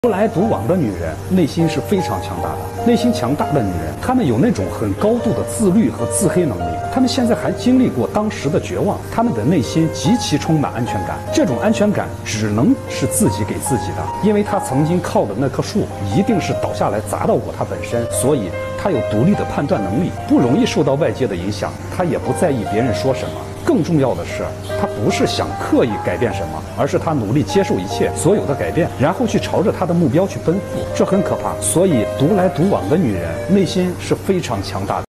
独来独往的女人内心是非常强大的，内心强大的女人，她们有那种很高度的自律和自黑能力。她们现在还经历过当时的绝望，她们的内心极其充满安全感。这种安全感只能是自己给自己的，因为她曾经靠的那棵树一定是倒下来砸到过她本身，所以她有独立的判断能力，不容易受到外界的影响，她也不在意别人说什么。更重要的是，他不是想刻意改变什么，而是他努力接受一切所有的改变，然后去朝着他的目标去奔赴，这很可怕。所以，独来独往的女人内心是非常强大的。